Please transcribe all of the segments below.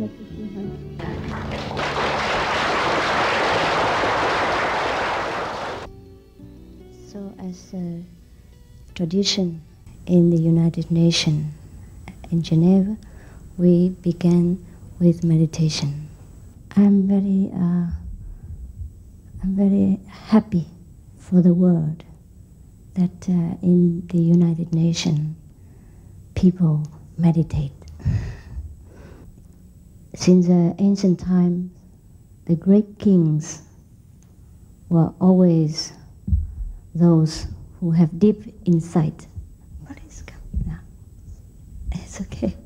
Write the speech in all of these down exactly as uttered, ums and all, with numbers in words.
like to see her. So as a tradition in the United Nations in Geneva, we began with meditation. I'm very, uh, I'm very happy for the word that uh, in the United Nations people meditate. Since the ancient times, the great kings were always those who have deep insight. Please come. No. It's okay.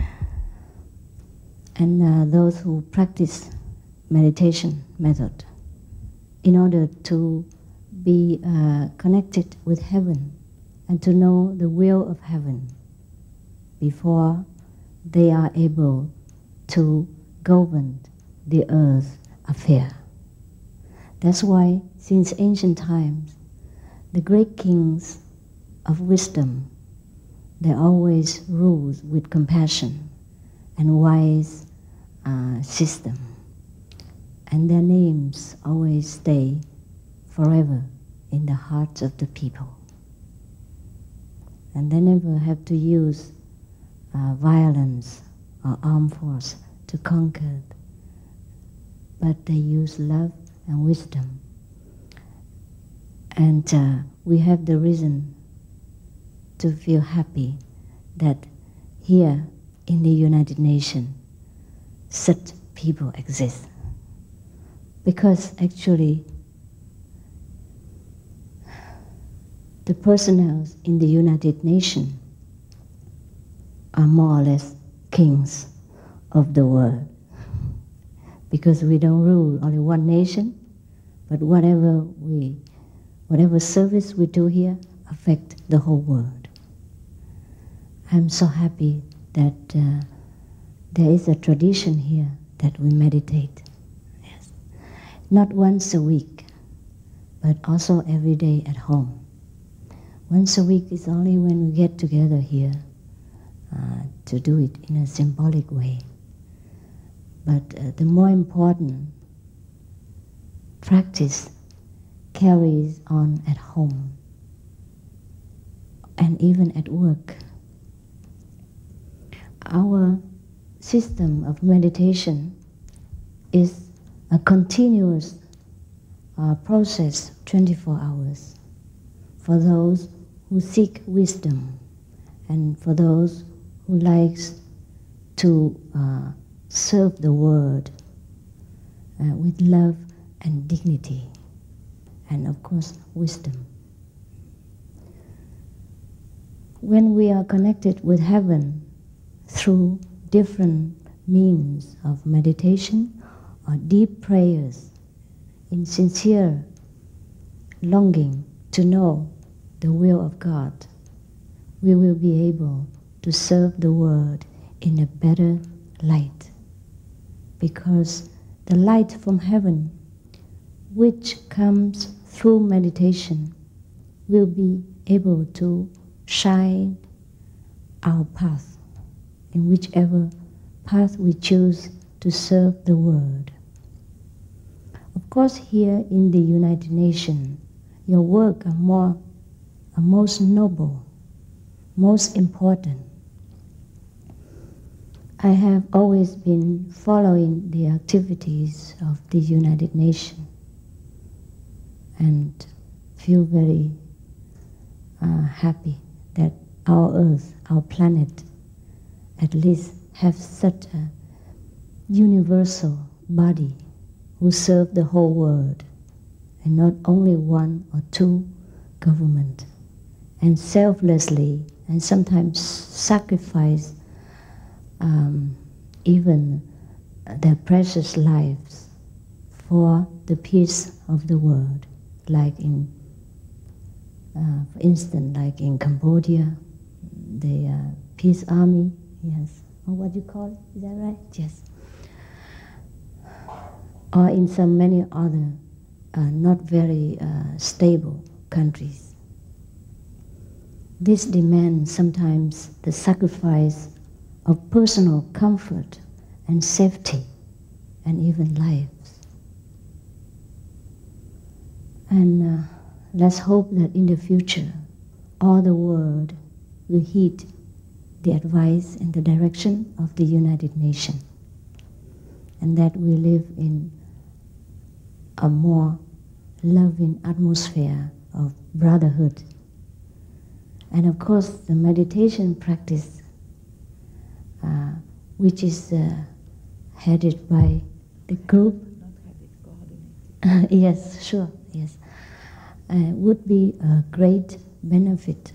And uh, those who practice meditation method in order to be uh, connected with heaven and to know the will of heaven before they are able to govern the earth affair. That's why, since ancient times, the great kings of wisdom, they always rule with compassion and wise uh, system, and their names always stay forever in the hearts of the people. And they never have to use uh, violence or armed force to conquer, but they use love and wisdom. And uh, we have the reason to feel happy that here in the United Nations, such people exist. Because actually, the personnel in the United Nations are more or less kings of the world. Because we don't rule only one nation, but whatever we, whatever service we do here affect the whole world. I'm so happy that uh, there is a tradition here that we meditate. Yes. Not once a week, but also every day at home. Once a week is only when we get together here uh, to do it in a symbolic way. But uh, the more important practice carries on at home and even at work. Our system of meditation is a continuous uh, process, twenty-four hours, for those who seek wisdom and for those who likes to uh, serve the world uh, with love and dignity, and of course wisdom. When we are connected with heaven through different means of meditation or deep prayers in sincere longing to know the will of God, we will be able to serve the world in a better light. Because the light from heaven, which comes through meditation, will be able to shine our path, in whichever path we choose to serve the world. Of course, here in the United Nations, your work are more, are most noble, most important. I have always been following the activities of the United Nations and feel very uh, happy that our Earth, our planet, at least have such a universal body who serve the whole world, and not only one or two government, and selflessly and sometimes sacrifice um, even their precious lives for the peace of the world, like in, uh, for instance, like in Cambodia, the uh, Peace Army. Yes. Or what you call it? Is that right? Yes. Or in some many other uh, not very uh, stable countries. This demands sometimes the sacrifice of personal comfort and safety and even lives. And uh, let's hope that in the future all the world will heed the advice and the direction of the United Nations, and that we live in a more loving atmosphere of brotherhood. And of course, the meditation practice, uh, which is uh, headed by the group. Not have it coordinated. Yes, sure, yes. Uh, would be a great benefit.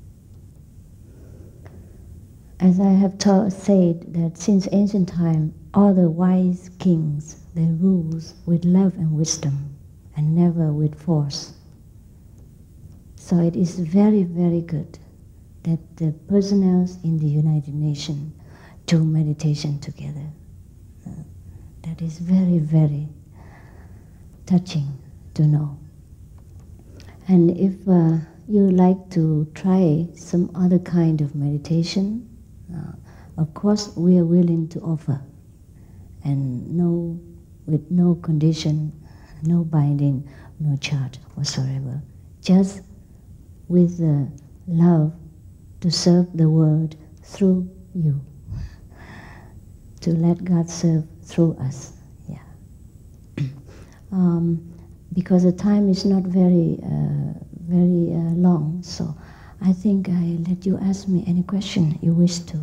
As I have ta- said, that since ancient time, all the wise kings, they rule with love and wisdom, and never with force. So it is very, very good that the personnel in the United Nations do meditation together. Uh, that is very, very touching to know. And if uh, you like to try some other kind of meditation, uh, of course we are willing to offer, and no, with no condition, no binding, no charge whatsoever. Just with the love to serve the world through you, to let God serve through us. Yeah. um, because the time is not very, uh, very uh, long, so I think I let you ask me any question you wish to.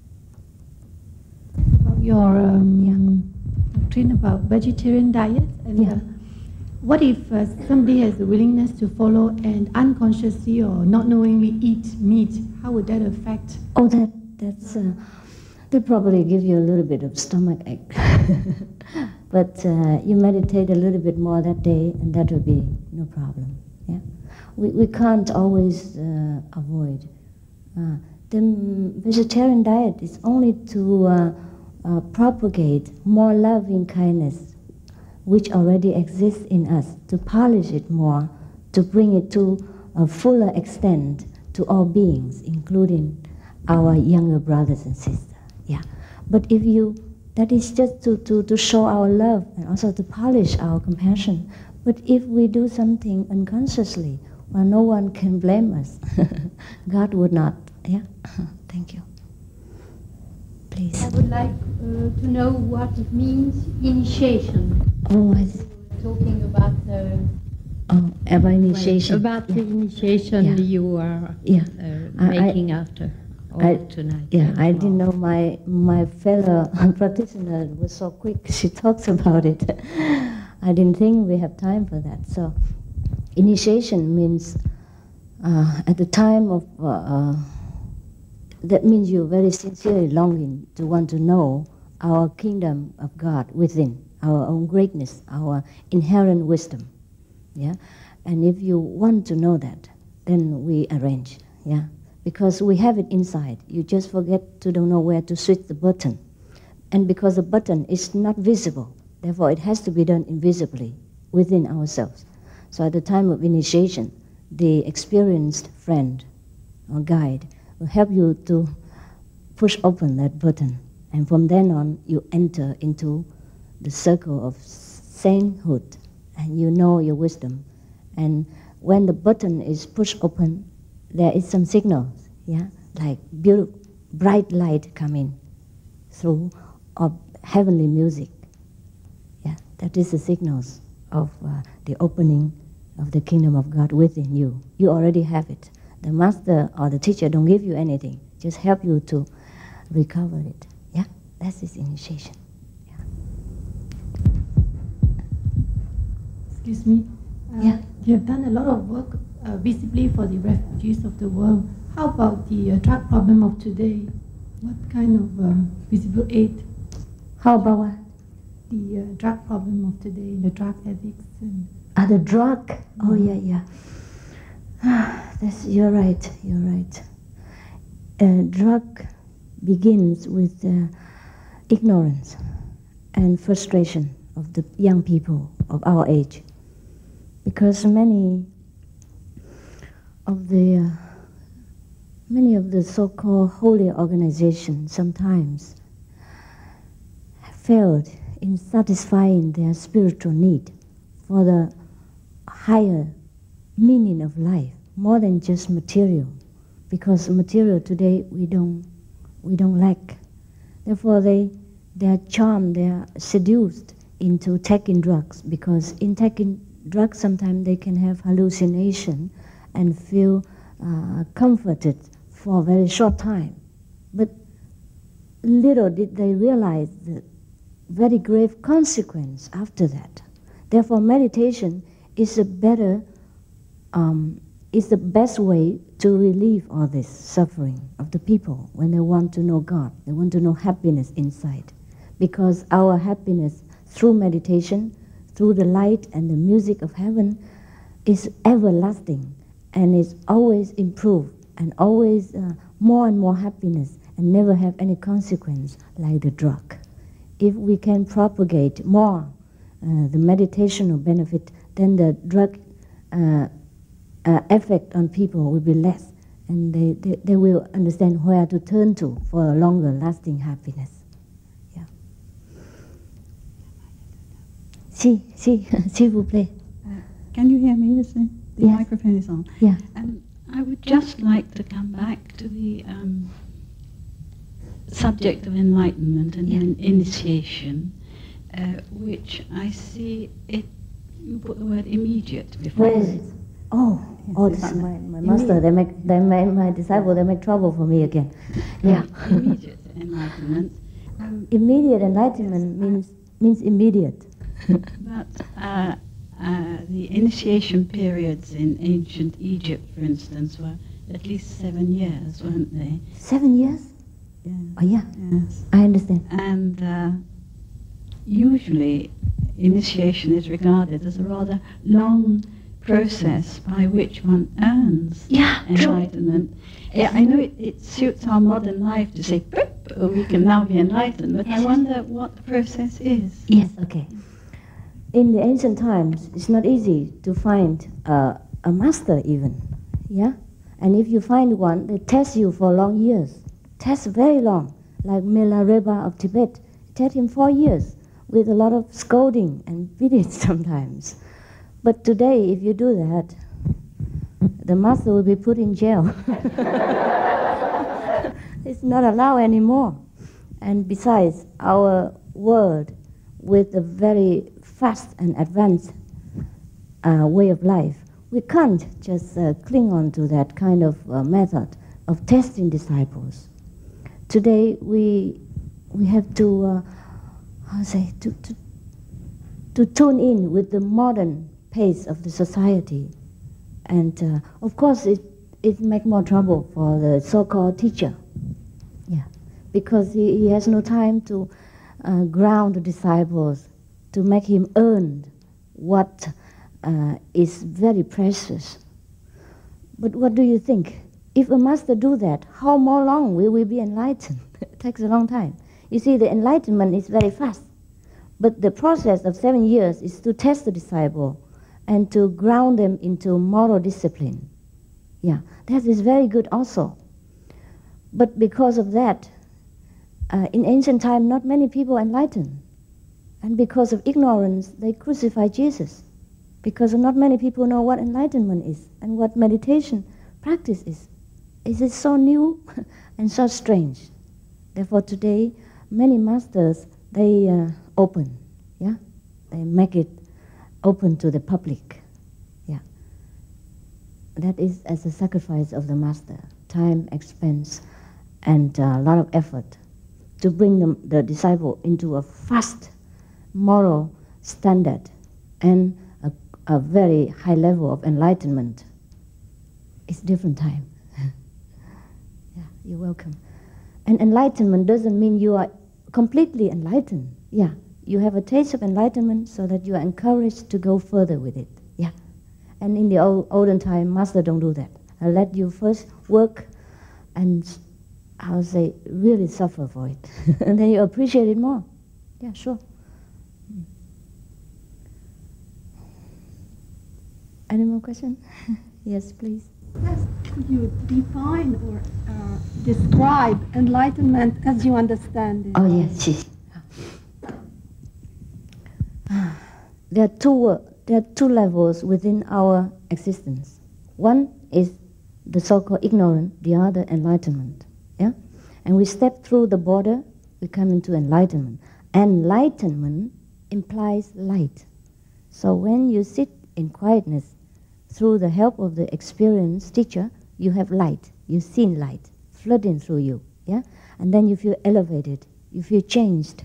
About your um, yeah. doctrine about vegetarian diet, and Yeah. uh, what if uh, somebody has the willingness to follow and unconsciously or not knowingly eat meat? How would that affect? Oh, that that's uh, they probably give you a little bit of stomach ache, but uh, you meditate a little bit more that day, and that will be no problem. Yeah, we we can't always uh, avoid. Uh, the vegetarian diet is only to uh, uh, propagate more loving kindness, which already exists in us, to polish it more, to bring it to a fuller extent to all beings, including our younger brothers and sisters. Yeah, but if you, that is just to, to, to show our love and also to polish our compassion. But if we do something unconsciously, well, no one can blame us. God would not. Yeah, thank you. Please. I would like uh, to know what it means, initiation. Oh, I see. Talking about the Oh, about initiation. about yeah. the initiation Yeah. you are Yeah. uh, I- making after all I, tonight. yeah, and I tomorrow. didn't know my my fellow practitioner was so quick. She talks about it. I didn't think we have time for that. So, initiation means uh, at the time of uh, uh, that means you're very sincerely longing to want to know our kingdom of God within, our own greatness, our inherent wisdom. Yeah, and if you want to know that, then we arrange. Yeah. Because we have it inside. You just forget to don't know where to switch the button. And because the button is not visible, therefore it has to be done invisibly within ourselves. So at the time of initiation, the experienced friend or guide will help you to push open that button. And from then on, you enter into the circle of sainthood, and you know your wisdom. And when the button is pushed open, there is some signals, yeah, like beautiful, bright light coming through, of heavenly music. Yeah, that is the signals of uh, the opening of the kingdom of God within you. You already have it. The master or the teacher don't give you anything, just help you to recover it. Yeah, that's his initiation. Yeah. Excuse me. Uh, Yeah. You have done a lot of work uh, visibly for the refugees of the world. How about the uh, drug problem of today? What kind of um, visible aid? How about what? The uh, drug problem of today, the drug addicts. And Ah, the drug. Oh, yeah, yeah. That's, you're right, you're right. Uh, drug begins with uh, ignorance and frustration of the young people of our age. Because many of the uh, many of the so-called holy organizations sometimes failed in satisfying their spiritual need for the higher meaning of life, more than just material, because material today we don't we don't lack. Therefore, they they are charmed, they are seduced into taking drugs, because in taking drugs sometimes they can have hallucination and feel uh, comforted for a very short time. But little did they realize the very grave consequence after that. Therefore, meditation is a better, um, is the best way to relieve all this suffering of the people when they want to know God. They want to know happiness inside, because our happiness through meditation, through the light and the music of heaven, is everlasting and is always improved and always uh, more and more happiness, and never have any consequence like the drug. If we can propagate more uh, the meditational benefit, then the drug uh, uh, effect on people will be less, and they, they, they will understand where to turn to for a longer lasting happiness. Yeah. Si, si, s'il vous plaît. Uh, can you hear me? Is the, the Yes. microphone is on. Yeah. Um, I would just like to come back to the um, subject of enlightenment and Yeah. in initiation, uh, which I see it. You put the word immediate before. Where is it? Oh, Yes, oh, it's this is on my, the- my master. They make, they make my disciple. They make trouble for me again. Yeah. Immediate enlightenment. Um, Immediate enlightenment means means immediate. But uh, uh, the initiation periods in ancient Egypt, for instance, were at least seven years, weren't they? Seven years? Yeah. Oh yeah, Yes. I understand. And uh, usually initiation is regarded as a rather long process by which one earns Yeah, true. enlightenment. Yeah, I know it, it suits our modern life to say, "Boop, oh, we can now be enlightened," but I wonder what the process is. Yes, okay. In the ancient times, it's not easy to find uh, a master even, yeah? And if you find one, they test you for long years. Test very long, like Milarepa of Tibet. Test him four years with a lot of scolding and beating sometimes. But today, if you do that, the master will be put in jail. It's not allowed anymore. And besides, our world, with a very fast and advanced uh, way of life, we can't just uh, cling on to that kind of uh, method of testing disciples. Today, we we have to, uh, how to say, to, to to tune in with the modern pace of the society, and uh, of course, it it makes more trouble for the so-called teacher, yeah, because he, he has no time to uh, ground the disciples, to make him earn what uh, is very precious. But what do you think? If a master do that, how more long will we be enlightened? It takes a long time. You see, the enlightenment is very fast. But the process of seven years is to test the disciple and to ground them into moral discipline. Yeah, that is very good also. But because of that, uh, in ancient time, not many people enlightened. And because of ignorance, they crucified Jesus. Because not many people know what enlightenment is and what meditation practice is. It is so new and so strange. Therefore today, many masters, they uh, open, yeah? They make it open to the public, yeah. That is as a sacrifice of the master, time, expense, and a lot of effort to bring them, the disciple into a fast moral standard and a, a very high level of enlightenment. It's different time. Yeah, you're welcome. And enlightenment doesn't mean you are completely enlightened. Yeah, you have a taste of enlightenment so that you are encouraged to go further with it. Yeah. And in the old, olden time, master don't do that. I let you first work and, I'll say, really suffer for it. And then you appreciate it more. Yeah, sure. Any more questions? Yes, please. Yes, could you define or uh, describe enlightenment as you understand it? Oh, yes, yes. there are two there are two levels within our existence. One is the so-called ignorant, the other enlightenment. Yeah, and we step through the border, we come into enlightenment. Enlightenment implies light. So when you sit in quietness, through the help of the experienced teacher, you have light. You see light flooding through you. Yeah, and then you feel elevated. You feel changed.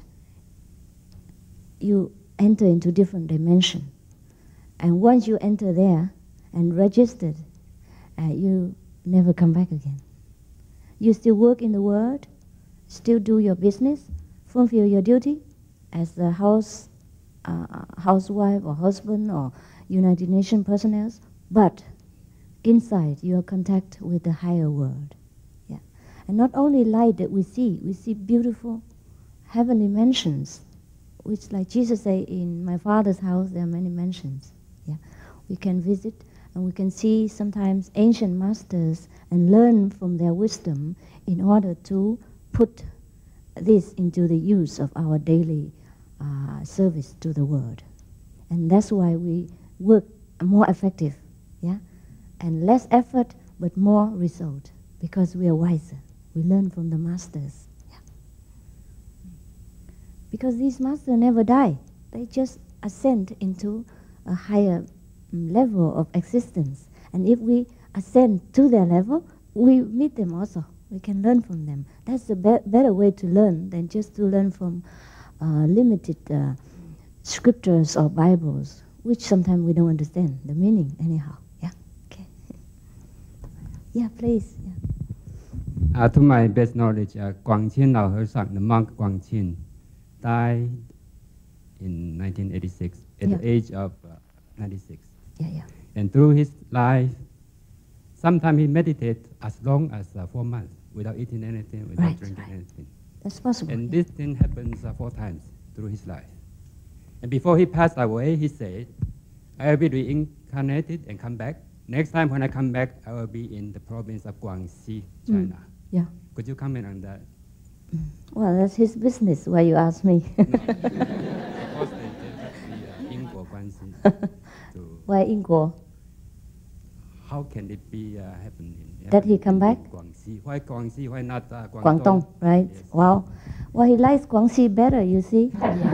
You enter into different dimension. And once you enter there and registered, uh, you never come back again. You still work in the world, still do your business, fulfill your duty as the house, uh, housewife or husband or United Nations personnel, but inside you are contact with the higher world. Yeah. And not only light that we see, we see beautiful heavenly mansions, which, like Jesus said, in my Father's house there are many mansions. Yeah. We can visit and we can see sometimes ancient masters and learn from their wisdom in order to put this into the use of our daily uh, service to the world. And that's why we work more effective, yeah, and less effort but more result, because we are wiser. We learn from the masters. Yeah. Because these masters never die. They just ascend into a higher level of existence. And if we ascend to their level, we meet them also. We can learn from them. That's a be better way to learn than just to learn from uh, limited uh, scriptures or Bibles, which sometimes we don't understand the meaning anyhow. Yeah. Okay. Yeah, please. Yeah. Uh, to my best knowledge, uh, Guangqin Lao Hersang, the monk Guangqin, died in nineteen eighty-six at yeah. the age of uh, ninety-six. Yeah, yeah. And through his life, sometimes he meditated as long as uh, four months without eating anything, without right, drinking right. anything. That's possible. And yeah. this thing happens uh, four times through his life. And before he passed away, he said, I will be reincarnated and come back. Next time when I come back, I will be in the province of Guangxi, China. Mm. Yeah. Could you comment on that? Mm. Well, that's his business, why you ask me. No. Suppose they the uh, Inguo Guanxi to Why Inguo? How can it be uh, happening? That he come back? Guangxi. Why Guangxi? Why not uh, Guangdong? Guangdong, right? Yes. Wow. Well, he likes Guangxi better, you see.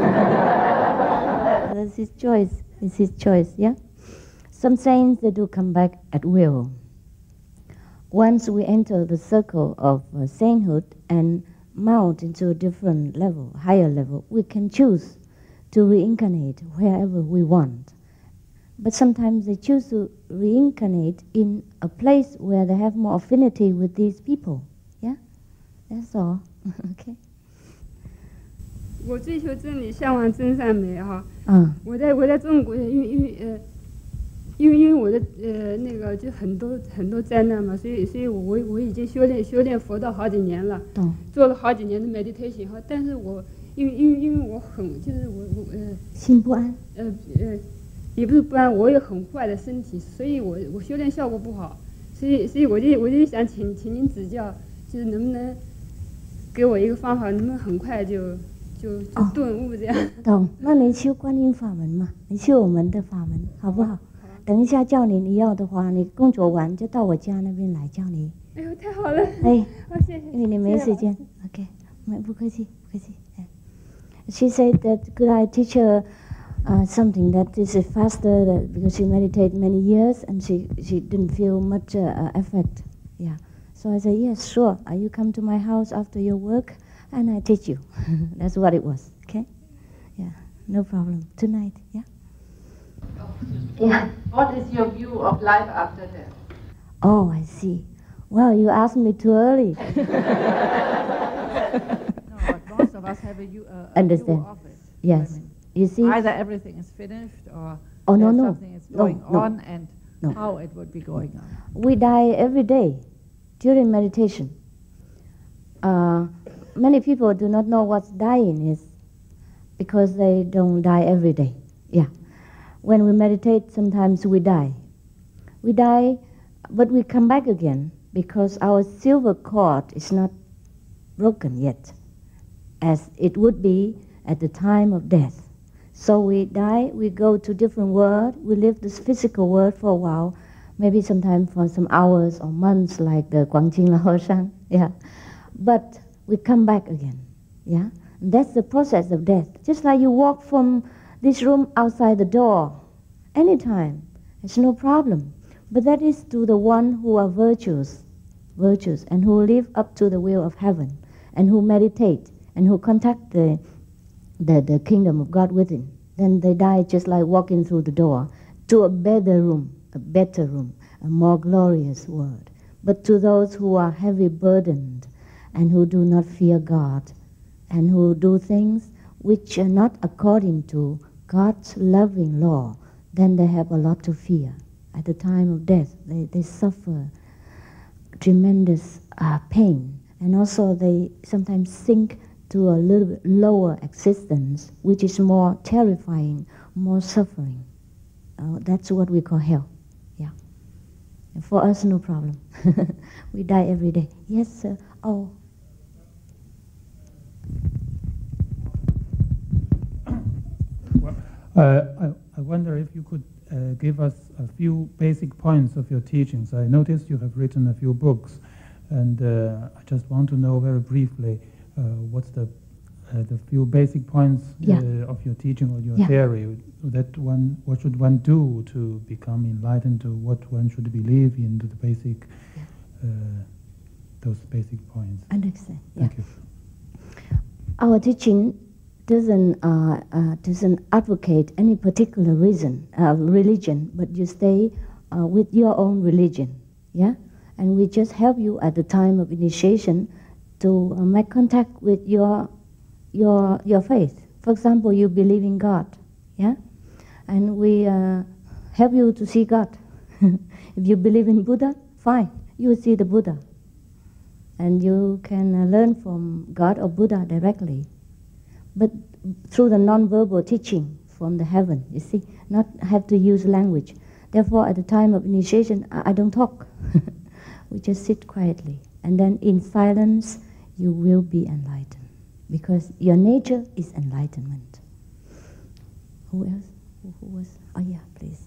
That's his choice. It's his choice, yeah? Some saints, they do come back at will. Once we enter the circle of uh, sainthood and mount into a different level, higher level, we can choose to reincarnate wherever we want. But sometimes they choose to reincarnate in a place where they have more affinity with these people. Yeah? That's all. Okay. 我追求真理，向往真善美哈。 嗯。 我在我在中国，因为因为呃，因为因为我的呃那个就很多很多灾难嘛，所以所以我我我已经修炼修炼佛道好几年了， 懂。 做了好几年的 meditation 哈，但是我因为因为因为我很就是我我呃心不安。 呃呃。也不是不然，我有很坏的身体，所以我我修炼效果不好，所以所以我就我就想请请您指教，就是能不能给我一个方法，能不能很快就就就顿悟这样。 懂，那你修观音法门嘛，你修我们的法门，好不好？等一下叫你，你要的话，你工作完就到我家那边来叫你。 哎呦，太好了！ 哎， 好谢谢。 因为你没时间 ，OK， 不客气，不客气。She said that could I teach her Uh, something that is faster that because she meditated many years and she, she didn't feel much uh, uh, effect. Yeah. So I said, yes, sure. Uh, you come to my house after your work and I teach you. That's what it was. Okay? Yeah. No problem. Tonight. Yeah. Yeah. What is your view of life after death? Oh, I see. Well, you asked me too early. No, but most of us have a, uh, a Understand. view of it. Yes. I mean, you see? either everything is finished or oh, no, there's no. something is going no, no. on and no. how it would be going on. We die every day during meditation. Uh, many people do not know what dying is because they don't die every day. Yeah. When we meditate, sometimes we die. We die, but we come back again because our silver cord is not broken yet, as it would be at the time of death. So we die, we go to different world, we live this physical world for a while, maybe sometimes for some hours or months, like the Guangjing Lao Shan, yeah. But we come back again, yeah. And that's the process of death. Just like you walk from this room outside the door, anytime, it's no problem. But that is to the one who are virtuous, virtuous, and who live up to the will of heaven, and who meditate, and who contact the The, the kingdom of God within. Then they die just like walking through the door to a better room, a better room, a more glorious world. But to those who are heavy burdened and who do not fear God and who do things which are not according to God's loving law, then they have a lot to fear. At the time of death, they, they suffer tremendous uh, pain, and also they sometimes sink to a little bit lower existence, which is more terrifying, more suffering. Uh, that's what we call hell. Yeah. And for us, no problem. We die every day. Yes, sir. Oh. Well, uh, I, I wonder if you could uh, give us a few basic points of your teachings. I noticed you have written a few books, and uh, I just want to know very briefly Uh, what's the uh, the few basic points yeah. uh, of your teaching or your yeah. theory that one, what should one do to become enlightened, to what one should believe in, to the basic, yeah. uh, those basic points. I understand. Thank yeah. you. Our teaching doesn't uh, uh, doesn't advocate any particular reason, uh, religion, but you stay uh, with your own religion, yeah. And we just help you at the time of initiation to uh, make contact with your your your faith. For example, you believe in God, yeah, and we uh, help you to see God. If you believe in Buddha, fine, you will see the Buddha, and you can uh, learn from God or Buddha directly, but through the non-verbal teaching from the heaven. You see, not have to use language. Therefore, at the time of initiation, I, I don't talk. We just sit quietly, and then in silence, you will be enlightened, because your nature is enlightenment. Who else? Who, who was? Oh yeah, please.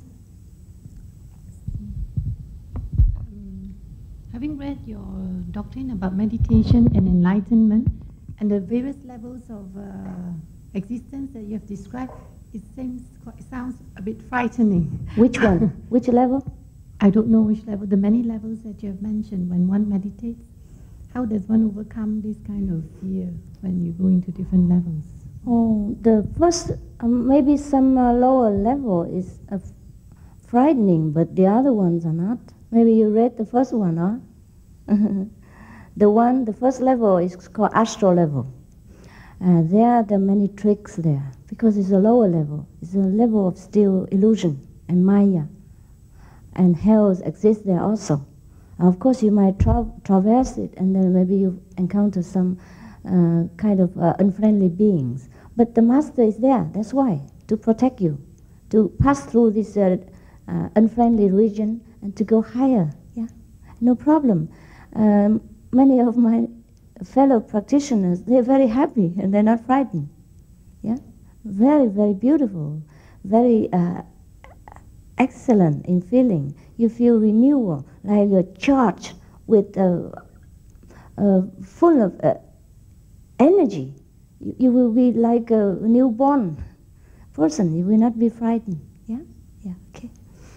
Um, having read your doctrine about meditation and enlightenment and the various levels of uh, existence that you have described, it seems quite, it sounds a bit frightening. Which one? Which level? I don't know which level. The many levels that you have mentioned when one meditates. How does one overcome this kind of fear when you go into different levels? Oh, the first, um, maybe some uh, lower level is uh, frightening, but the other ones are not. Maybe you read the first one, huh? The one, the first level is called astral level. Uh, there are the many tricks there, because it's a lower level. It's a level of still illusion and maya, and hells exist there also. Of course, you might tra traverse it, and then maybe you encounter some uh, kind of uh, unfriendly beings. But the master is there, that's why, to protect you, to pass through this uh, uh, unfriendly region and to go higher, yeah, no problem. Um, many of my fellow practitioners, they're very happy and they're not frightened, yeah, very, very beautiful, very uh, excellent in feeling. You feel renewal, like you're charged with, uh, uh, full of uh, energy. You, you will be like a newborn person. You will not be frightened. Yeah, yeah, okay.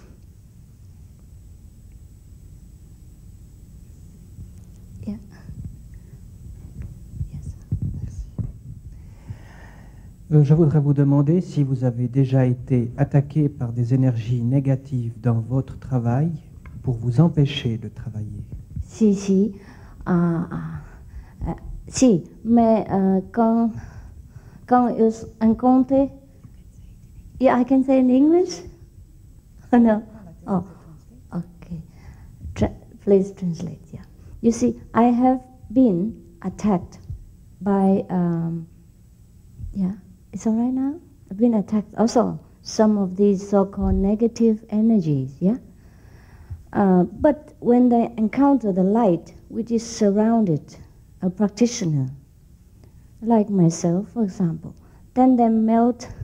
Yeah. Yes. Euh, je voudrais vous demander si vous avez déjà été attaqué par des énergies négatives dans votre travail pour vous empêcher de travailler. Si, si. Uh, uh, si, mais uh, quand, quand ils rencontrent... Yeah, I can say in English? Oh, no? Oh, okay. Tra please translate, yeah. You see, I have been attacked by... Um, yeah, it's all right now? I've been attacked also. Some of these so-called negative energies, yeah? Uh, but when they encounter the light which is surrounded a practitioner, like myself, for example, then they melt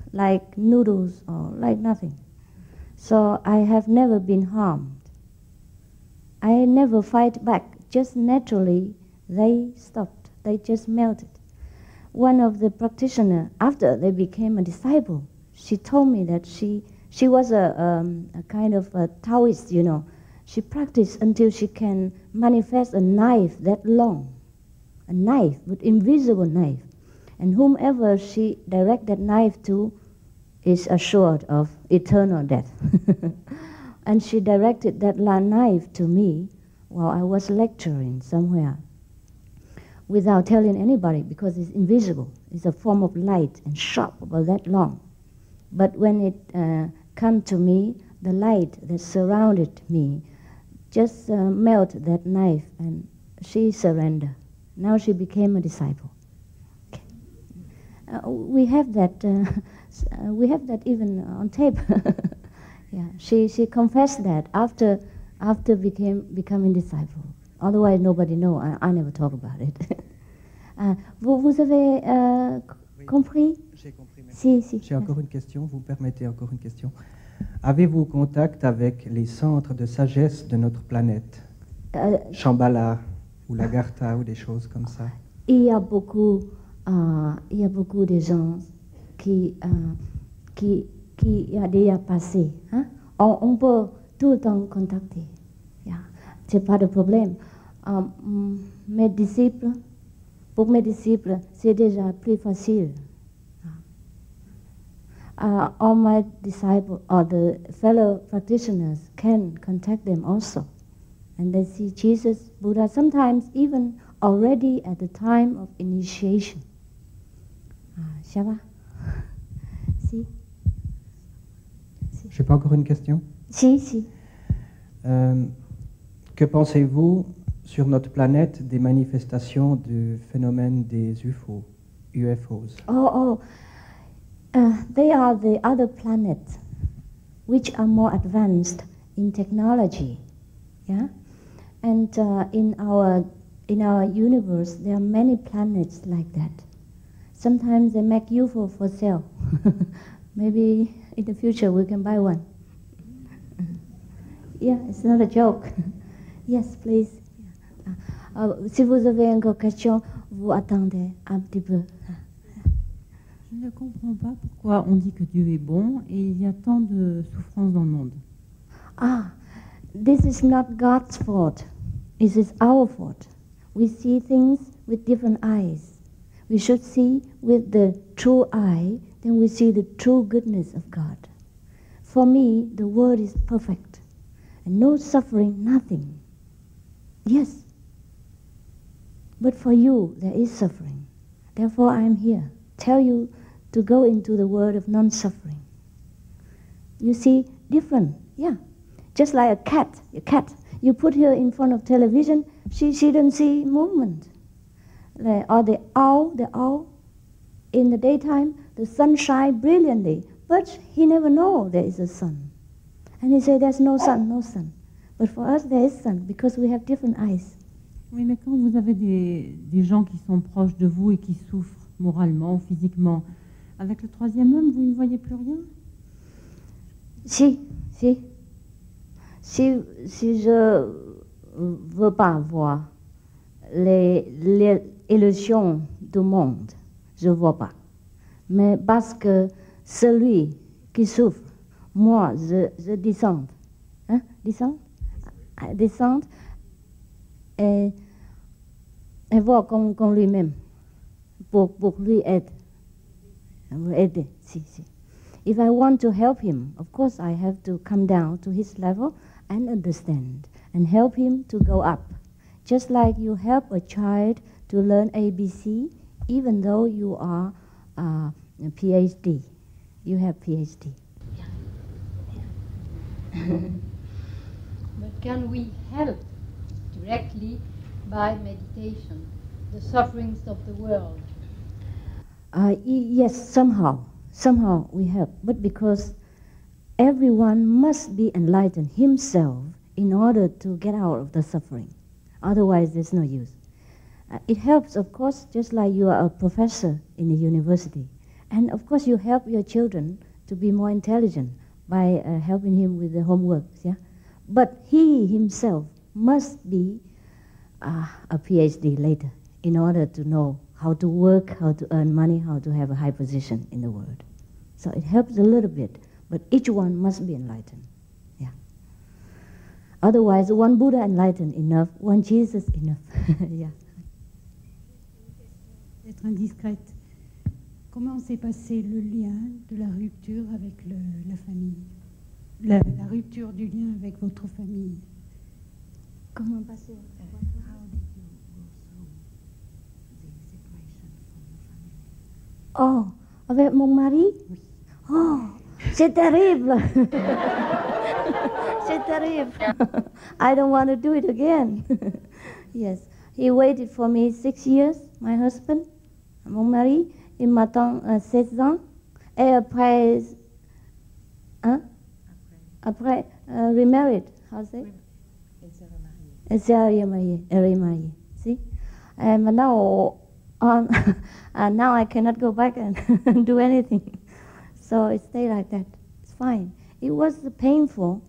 like noodles or like nothing. So I have never been harmed. I never fight back. Just naturally, they stopped. They just melted. One of the practitioners, after they became a disciple, she told me that she she was a, um, a kind of a Taoist, you know. She practiced until she can manifest a knife that long, a knife, but invisible knife. And whomever she direct that knife to is assured of eternal death. And she directed that knife to me while I was lecturing somewhere, without telling anybody, because it's invisible. It's a form of light and sharp, about that long. But when it uh, came to me, the light that surrounded me just uh, melted that knife, and she surrendered. Now she became a disciple. Okay. Uh, we have that. Uh, uh, we have that even on tape. Yeah, she she confessed that after after became becoming disciple. Otherwise, nobody know. I, I never talk about it. uh, vous vous avez uh, oui. compris? J'ai compris. Si, si. J'ai encore une question. Vous me permettez encore une question? Avez-vous contact avec les centres de sagesse de notre planète, uh, Shambhala ou Lagartha ou des choses comme ça? Il y a beaucoup, uh, il y a beaucoup de gens qui uh, qui qui a déjà passé. Hein? On, on peut tout le temps contacter. Yeah. C'est pas de problème. Um, mes disciples, pour mes disciples, c'est déjà plus facile. Uh, all my disciples or the fellow practitioners can contact them also. And they see Jesus, Buddha, sometimes even already at the time of initiation. Uh, Shava? Si? Je n'ai pas encore une question? Si, si. Euh, que pensez-vous sur notre planète des manifestations du phénomène des U F O, U F Os? Oh, oh. Uh, they are the other planets which are more advanced in technology, yeah. And uh, in our in our universe, there are many planets like that. Sometimes they make U F O for sale. Maybe in the future we can buy one. Yeah, it's not a joke. Yes, please. Uh, uh, si vous avez encore question, vous attendez un petit peu. Je ne comprends pas pourquoi on dit que Dieu est bon et il y a tant de souffrances dans le monde. Ah, this is not God's fault. This is our fault. We see things with different eyes. We should see with the true eye, then we see the true goodness of God. For me, the world is perfect. And no suffering, nothing. Yes. But for you, there is suffering. Therefore, I am here. Tell you to go into the world of non-suffering. You see, different, yeah. Just like a cat, a cat. You put her in front of television, she, she doesn't see movement. Like, or the owl, the owl, in the daytime, the sun shines brilliantly, but he never knows there is a sun. And he says, there's no sun, no sun. But for us, there is sun, because we have different eyes. Oui, mais quand vous avez des, des gens qui sont proches de vous et qui souffrent moralement, physiquement, avec le troisième homme, vous ne voyez plus rien? Si, si. Si, si je veux pas voir les, les illusions du monde, je ne vois pas. Mais parce que celui qui souffre, moi, je, je descends. Hein? Descends? Descends et, et voir comme, comme lui-même. Pour, pour lui aider. aider. Si, si. If I want to help him, of course I have to come down to his level and understand and help him to go up. Just like you help a child to learn A B C, even though you are uh, a PhD. You have PhD. But can we help directly by meditation the sufferings of the world? Uh, yes, somehow, somehow we help, but because everyone must be enlightened himself in order to get out of the suffering. Otherwise, there's no use. Uh, it helps, of course, just like you are a professor in a university, And of course, you help your children to be more intelligent by uh, helping him with the homework. Yeah, but he himself must be uh, a PhD later in order to know how to work, how to earn money, how to have a high position in the world. So it helps a little bit, but each one must be enlightened. Yeah. Otherwise, one Buddha enlightened enough, one Jesus enough. Yeah. Être indiscrète. Comment s'est passé le lien de la rupture avec le, la famille, la, la rupture du lien avec votre famille? Comment passer? Oh, avec mon mari? Oui. Oh, c'est terrible. C'est terrible. I don't want to do it again. Yes, he waited for me six years, my husband, mon mari. Il m'attend uh, seize ans. Et après, hein? Après, uh, remarried, how say? Il s'est remarié. remarié. See? And now, um, and now I cannot go back and do anything. So it stayed like that. It's fine. It was painful.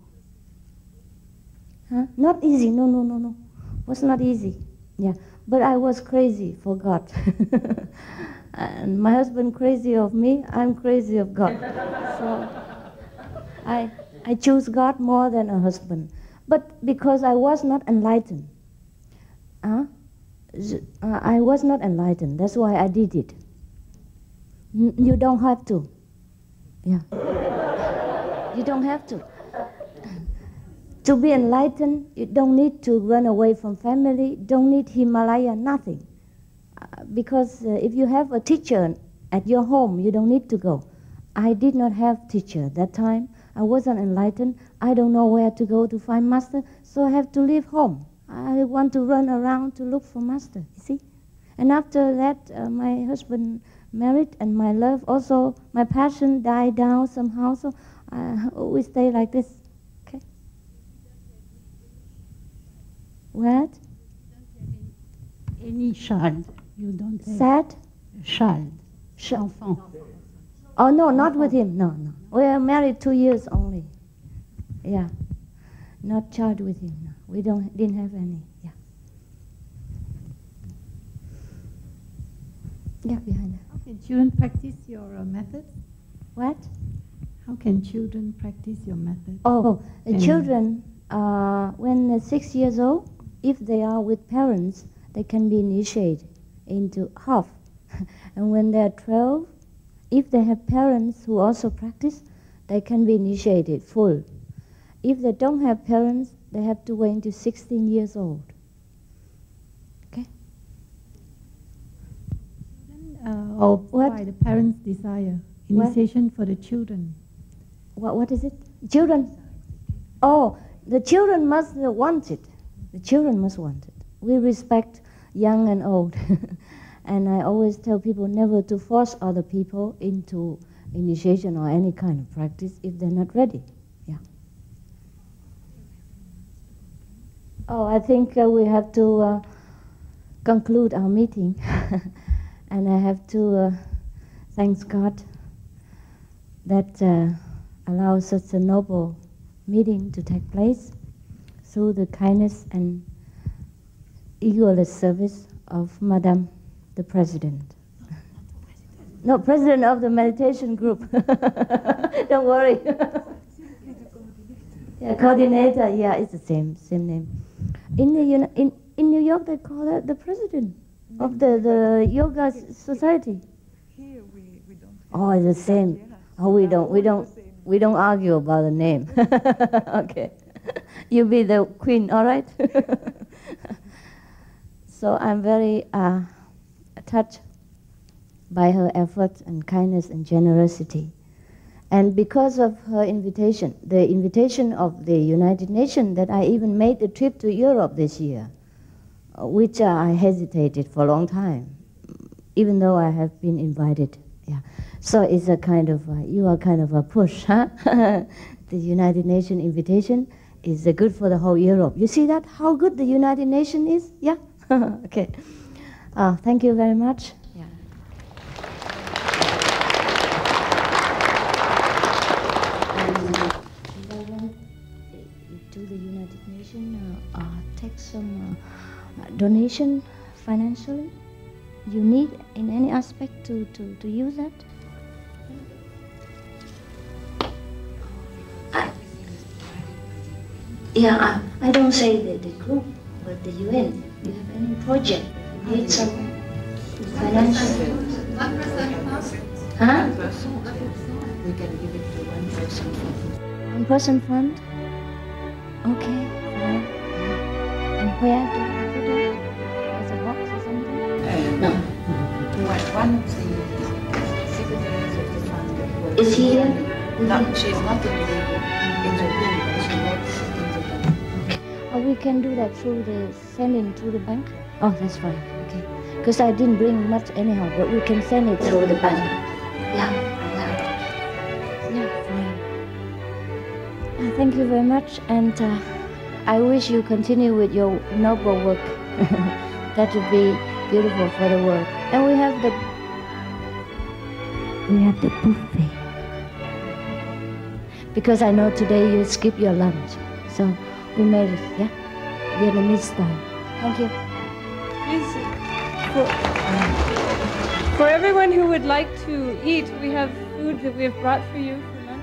Huh? Not easy. No, no, no, no. It was not easy. Yeah. But I was crazy for God. And my husband crazy of me, I'm crazy of God. So I, I choose God more than a husband. But because I was not enlightened, huh? I was not enlightened. That's why I did it. N you don't have to. Yeah. You don't have to. To be enlightened, you don't need to run away from family, don't need Himalaya, nothing. Uh, because uh, if you have a teacher at your home, you don't need to go. I did not have teacher at that time. I wasn't enlightened. I don't know where to go to find master, so I have to leave home. I want to run around to look for master, you see? And after that, uh, my husband married, and my love also, my passion died down somehow, so uh, we stay like this. Okay? What? Any child. You don't have Sad? Child. Ch Enfant. Oh, no, not with him. No, no. We are married two years only. Yeah. Not child with him. No. We don't didn't have any. Yeah. Yeah, behind her. How can children practice your uh, method? What? How can children practice your method? Oh, the And children, uh, when they're six years old, if they are with parents, they can be initiated into half. And when they're twelve, if they have parents who also practice, they can be initiated full. If they don't have parents, they have to wait until sixteen years old. Okay? Uh, or by the parents' desire, initiation what? For the children. What, what is it? Children? Oh, the children must want it. The children must want it. We respect young and old. And I always tell people never to force other people into initiation or any kind of practice if they're not ready. Yeah. Oh, I think uh, we have to uh, conclude our meeting. And I have to uh, thank God that uh, allows such a noble meeting to take place through the kindness and egoless service of Madame the President. No, President of the meditation group. Don't worry. Yeah, coordinator. Yeah, it's the same, same name. In the in in New York, they call it the President of the the yoga society. Here we we don't. Oh, it's the same. Oh, we don't we don't we don't argue about the name. Okay, you be the queen, all right? So I'm very uh, touched by her efforts and kindness and generosity. And because of her invitation, the invitation of the United Nations, that I even made the trip to Europe this year, uh, which uh, I hesitated for a long time, even though I have been invited. Yeah. So it's a kind of, uh, you are kind of a push, huh? The United Nations invitation is uh, good for the whole Europe. You see that, how good the United Nations is? Yeah? Okay. Uh, thank you very much. Yeah. donation financially? You need in any aspect to, to, to use that? I, yeah, I, I don't say the, the group, but the U N. You have any project? You need some financial? One percent. Huh? We can give it to one person fund. One person fund? Okay, fine. And where do you put it? As a box or something? Uh, no. One, one of the secretaries of the fund. Is he here? No, she's not in the, in the room, but she works in the bank. Or we can do that through the, sending through the bank? Oh, that's fine, okay. Because I didn't bring much anyhow, but we can send it through the bank. Yeah, yeah. Yeah, fine. Uh, thank you very much, and uh, I wish you continue with your noble work. That would be beautiful for the world. And we have the we have the buffet. Because I know today you skip your lunch, so we made it, yeah? Vietnamese style. Thank you. Please, for, for everyone who would like to eat, we have food that we have brought for you for lunch.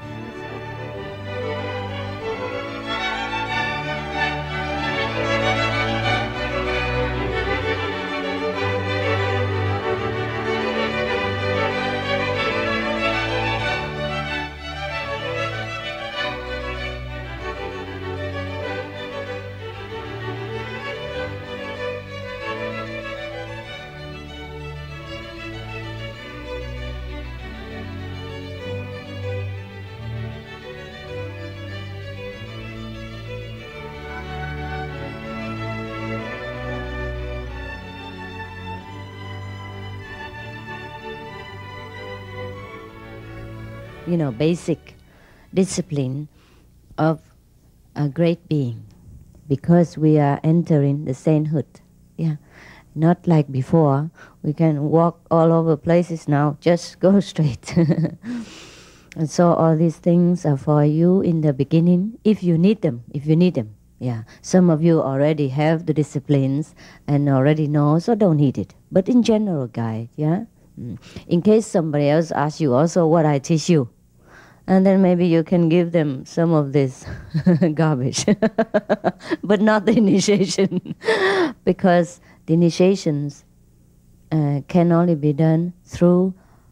You know, basic discipline of a great being, because we are entering the sainthood. Yeah, not like before. We can walk all over places now. Just go straight. And so all these things are for you in the beginning, if you need them. If you need them. Yeah, some of you already have the disciplines and already know, so don't need it. But in general, guide. Yeah, mm. In case somebody else asks you also what I teach you. And then maybe you can give them some of this garbage, but not the initiation, because the initiations uh, can only be done through,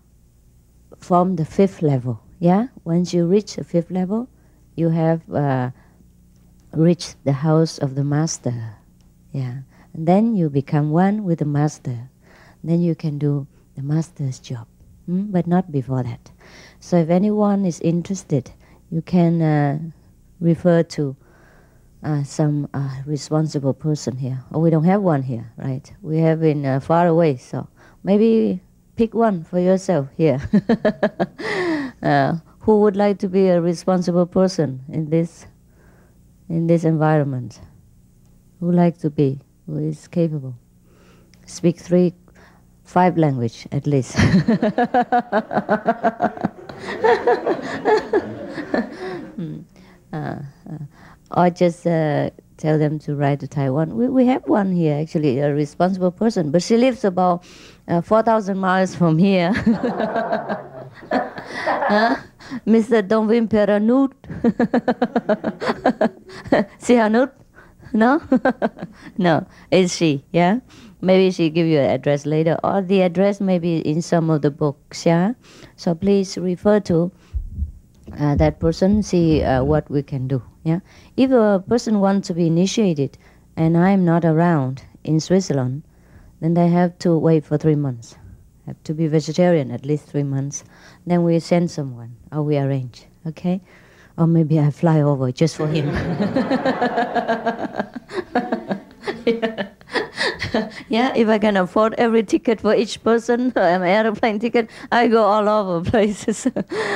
from the fifth level, yeah? Once you reach the fifth level, you have uh, reached the house of the master, yeah? And then you become one with the master. Then you can do the master's job, hmm? But not before that. So if anyone is interested, you can uh, refer to uh, some uh, responsible person here. Oh, we don't have one here, right? We have in uh, far away, so maybe pick one for yourself here. uh, who would like to be a responsible person in this in this environment? Who like to be? Who is capable? Speak three, five language at least. mm. uh, uh, or just uh, tell them to write to Taiwan. We, we have one here, actually, a responsible person, but she lives about uh, four thousand miles from here. Huh? Mister Donvin Peranut. Sihanut? No? No, it's she, yeah? Maybe she give you an address later, or the address may be in some of the books, yeah? So please refer to uh, that person, see uh, what we can do, yeah? If a person wants to be initiated and I'm not around in Switzerland, then they have to wait for three months. Have to be vegetarian at least three months. Then we send someone, or we arrange, okay? Or maybe I fly over just for him. Yeah. Yeah, if I can afford every ticket for each person, an airplane ticket, I go all over places.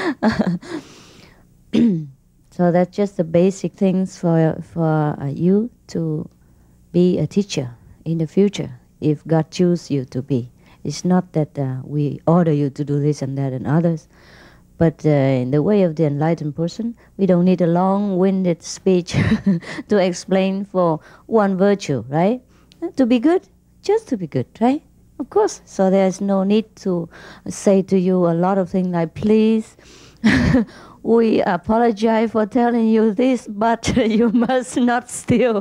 So that's just the basic things for for uh, you to be a teacher in the future, if God chooses you to be. It's not that uh, we order you to do this and that and others, but uh, in the way of the enlightened person, we don't need a long-winded speech to explain for one virtue, right? To be good, just to be good, right? Of course. So there's no need to say to you a lot of things like, please, we apologize for telling you this, but you must not steal.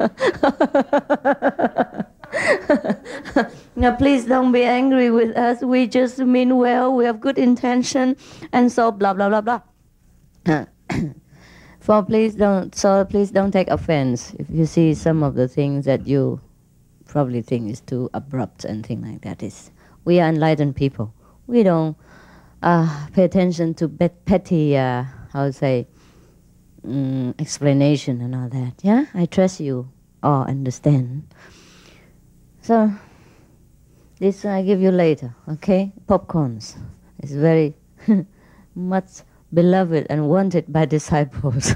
Now, please don't be angry with us. We just mean well. We have good intention, and so blah blah blah blah. For please don't. So please don't take offense if you see some of the things that you probably think is too abrupt and things like that. Is we are enlightened people. We don't uh, pay attention to bet- petty, uh, how to say, um, explanation and all that. Yeah, I trust you all understand. So, this I give you later, okay? Popcorns. It's very much beloved and wanted by disciples.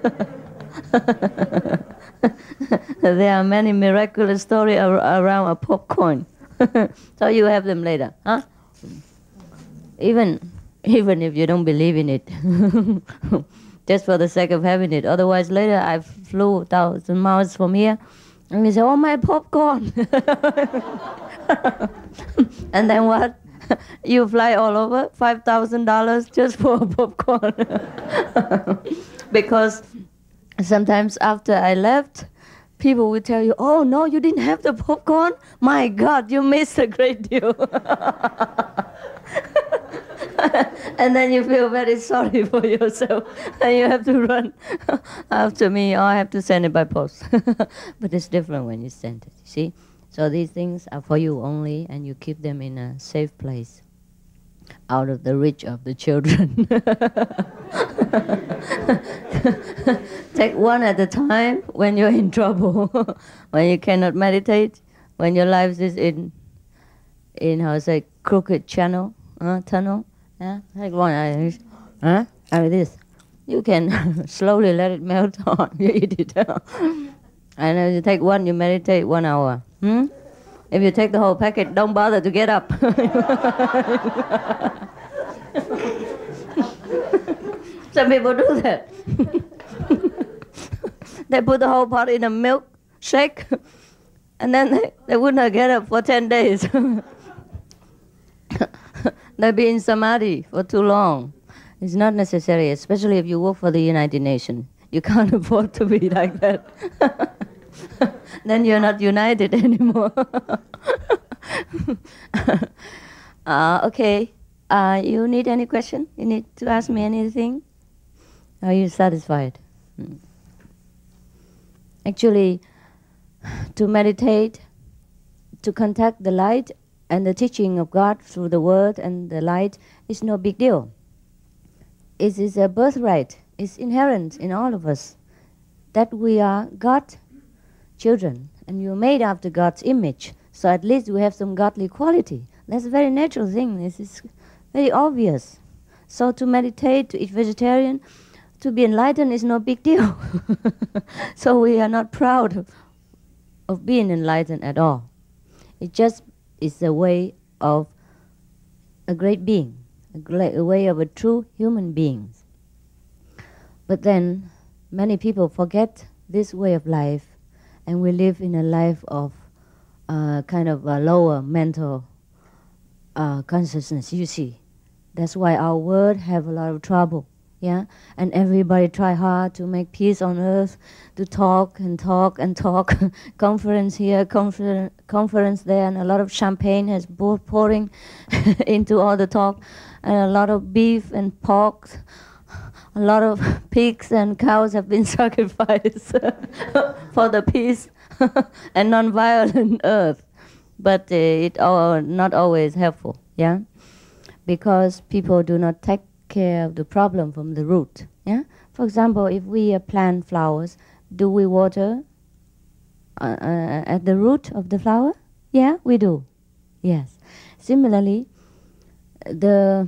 There are many miraculous stories ar- around a popcorn. So you have them later, huh? Even, even if you don't believe in it. Just for the sake of having it. Otherwise later I flew thousand miles from here. And he said, oh, my popcorn. And then what? You fly all over, five thousand dollars just for popcorn. Because sometimes after I left, people will tell you, oh, no, you didn't have the popcorn? My God, you missed a great deal. And then you feel very sorry for yourself, and you have to run after me, or I have to send it by post. But it's different when you send it, you see? So these things are for you only, and you keep them in a safe place, out of the reach of the children. Take one at a time when you're in trouble, when you cannot meditate, when your life is in, in how to say, crooked channel, uh, tunnel. Yeah, take one. Uh, huh? Like this. You can slowly let it melt on. You eat it. And if you take one, you meditate one hour. Hmm? If you take the whole packet, don't bother to get up. Some people do that. They put the whole pot in a milk shake, and then they, they would not get up for ten days. They'll be in samadhi for too long. It's not necessary, especially if you work for the United Nations. You can't afford to be like that. Then you're not united anymore. uh, okay. Uh, you need any question? You need to ask me anything? Are you satisfied? Hmm. Actually, to meditate, to contact the light and the teaching of God through the word and the light is no big deal. It is a birthright. It's inherent in all of us that we are God's children, and you're made after God's image. So at least we have some godly quality. That's a very natural thing. This is very obvious. So to meditate, to eat vegetarian, to be enlightened is no big deal. So we are not proud of, of being enlightened at all. It just is a way of a great being, a, great, a way of a true human being. But then many people forget this way of life, and we live in a life of uh, kind of a lower mental uh, consciousness, you see. That's why our world have a lot of trouble, yeah? And everybody try hard to make peace on earth, to talk and talk and talk. Conference here, confer- conference there, and a lot of champagne has pour- pouring into all the talk, and a lot of beef and pork. A lot of pigs and cows have been sacrificed for the peace and non-violent earth. But uh, it all not always helpful, yeah? Because people do not take care of the problem from the root, yeah? For example, if we uh, plant flowers, do we water uh, uh, at the root of the flower? Yeah, we do, yes. Similarly, the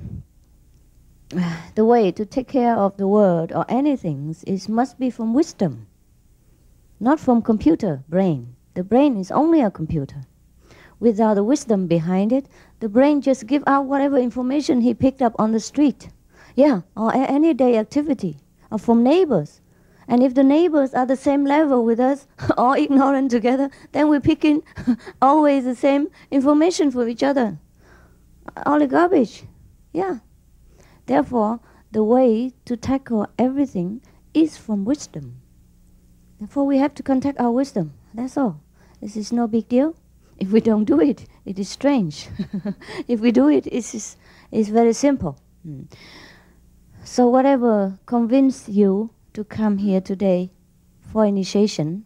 the way to take care of the world or anything is must be from wisdom, not from computer brain. The brain is only a computer. Without the wisdom behind it, the brain just give out whatever information he picked up on the street, yeah, or a- any day activity, or from neighbors. And if the neighbors are the same level with us, all ignorant together, then we pick in always the same information for each other. All the garbage. Yeah. Therefore, the way to tackle everything is from wisdom. Therefore, we have to contact our wisdom. That's all. This is no big deal. If we don't do it, it is strange. If we do it, it's, it's, it's very simple. Mm. So whatever convinced you to come here today for initiation,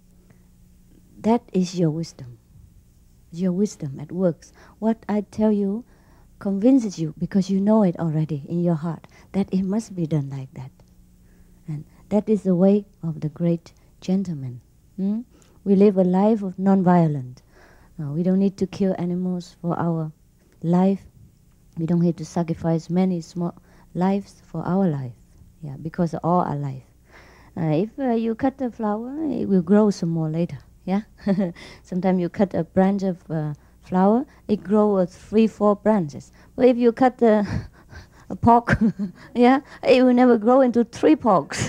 that is your wisdom. Your wisdom at work. What I tell you convinces you because you know it already in your heart that it must be done like that. And that is the way of the great gentleman. Hmm? We live a life of non-violence. Uh, we don't need to kill animals for our life. We don't need to sacrifice many small lives for our life. Yeah, because all are life. Uh, if uh, you cut a flower, it will grow some more later. Yeah. Sometimes you cut a branch of uh, flower, it grows three, four branches. But if you cut a, a pork, yeah, it will never grow into three porks.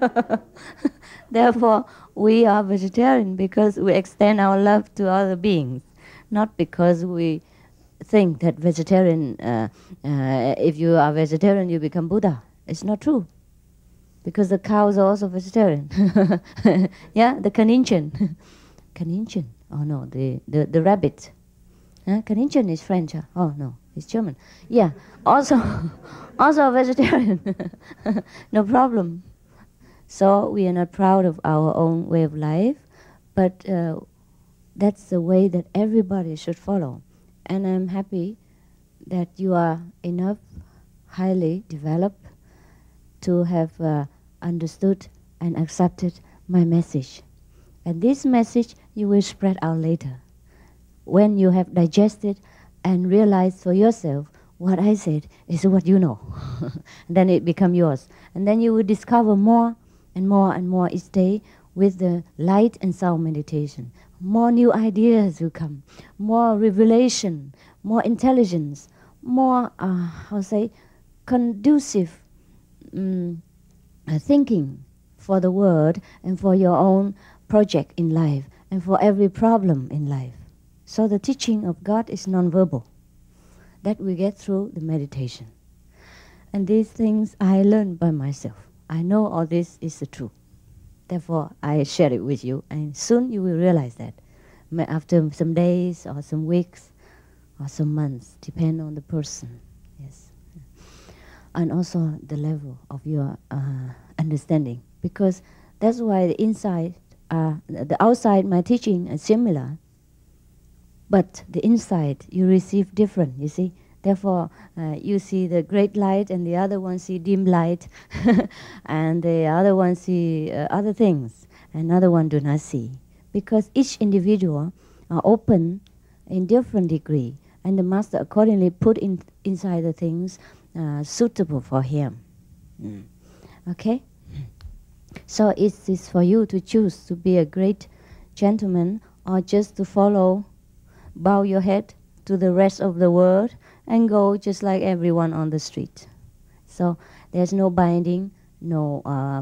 Therefore, we are vegetarian because we extend our love to other beings, not because we think that vegetarian, uh, uh, if you are vegetarian, you become Buddha. It's not true. Because the cows are also vegetarian. Yeah, the Caninchin. Caninchin. Oh no, the, the, the rabbit. Huh? Caninchin is French. Huh? Oh no, it's German. Yeah, also, also a vegetarian. No problem. So we are not proud of our own way of life, but uh, that's the way that everybody should follow. And I'm happy that you are enough highly developed to have uh, understood and accepted my message. And this message you will spread out later. When you have digested and realized for yourself what I said is what you know. Then it becomes yours. And then you will discover more and more and more each day with the light and sound meditation. More new ideas will come, more revelation, more intelligence, more, uh, how say, conducive um, uh, thinking for the world and for your own project in life and for every problem in life. So the teaching of God is non-verbal. That we get through the meditation. And these things I learned by myself. I know all this is the truth. Therefore, I share it with you, and soon you will realize that. After some days or some weeks or some months, depend on the person. Yes, and also the level of your uh, understanding, because that's why the inside, uh, the outside, my teaching is similar, but the inside you receive different. You see. Therefore, uh, you see the great light, and the other one see dim light, and the other one see uh, other things, and another one do not see. Because each individual are open in different degree, and the master accordingly put in inside the things uh, suitable for him. Mm. Okay? So it is for you to choose to be a great gentleman, or just to follow, bow your head to the rest of the world, and go just like everyone on the street. So there's no binding, no, uh,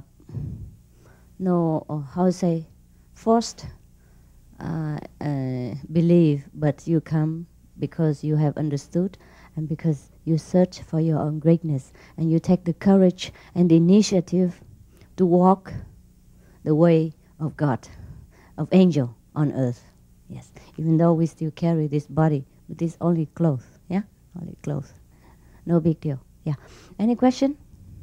no, uh, how to say, forced uh, uh, belief, but you come because you have understood and because you search for your own greatness, and you take the courage and the initiative to walk the way of God, of angel on earth. Yes, even though we still carry this body, but it's only clothes, yeah? Only clothes. No big deal. Yeah. Any question?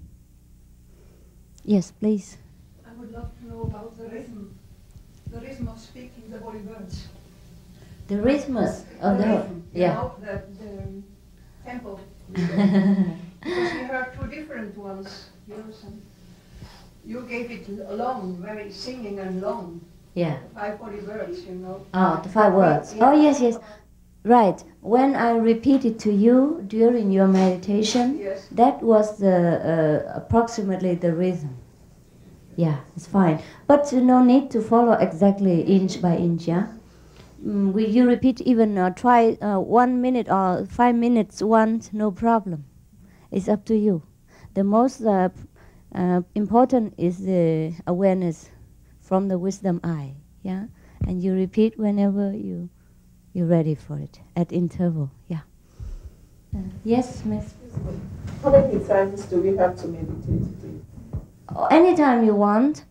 Yes, please. I would love to know about the rhythm, the rhythm of speaking the holy words. The rhythms of the, the rhythm, yeah. You know, the, the tempo. Because we heard two different ones. Yours and you gave it long, very singing and long. Yeah. Five holy words, you know. Oh, the five words. Yeah. Oh, yes, yes. Right. When I repeated to you during your meditation, yes. that was the uh, approximately the rhythm. Yeah, it's fine. But uh, no need to follow exactly inch by inch, yeah? Mm, will you repeat even uh, try uh, one minute or five minutes once, no problem. It's up to you. The most uh, uh, important is the awareness from the wisdom eye, yeah? And you repeat whenever you, you're ready for it, at interval, yeah. Uh, yes, Miss? How many times do we have to meditate a day? Anytime you want,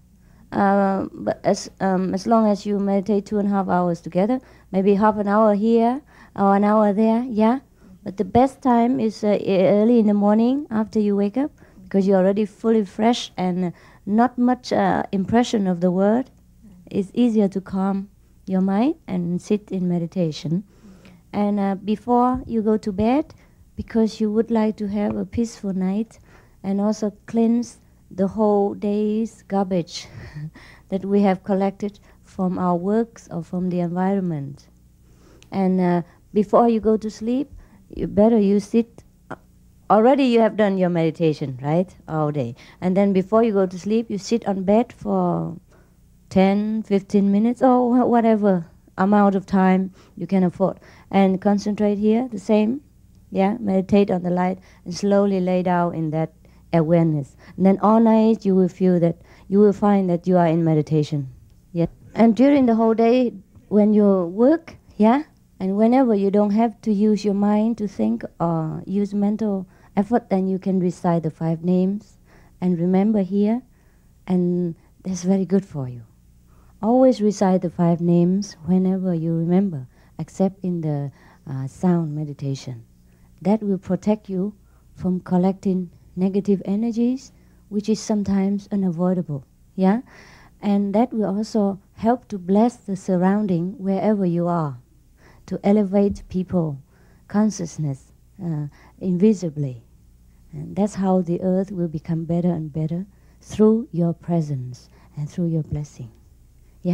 uh, but as, um, as long as you meditate two and a half hours together, maybe half an hour here or an hour there, yeah? But the best time is uh, early in the morning after you wake up, because you're already fully fresh and uh, not much uh, impression of the word. It's easier to calm your mind and sit in meditation. And uh, before you go to bed, because you would like to have a peaceful night and also cleanse the whole day's garbage that we have collected from our works or from the environment. And uh, before you go to sleep, you better you sit. Already you have done your meditation, right, all day. And then before you go to sleep, you sit on bed for ten, fifteen minutes or whatever amount of time you can afford. And concentrate here, the same. Yeah, meditate on the light and slowly lay down in that awareness. And then all night you will feel that, you will find that you are in meditation. Yeah. And during the whole day, when you work, yeah, and whenever you don't have to use your mind to think or use mental effort, then you can recite the five names and remember here, and that's very good for you. Always recite the five names whenever you remember, except in the uh, sound meditation. That will protect you from collecting negative energies, which is sometimes unavoidable, yeah? And that will also help to bless the surrounding wherever you are, to elevate people, consciousness, uh, invisibly. And that's how the earth will become better and better through your presence and through your blessing. Yeah?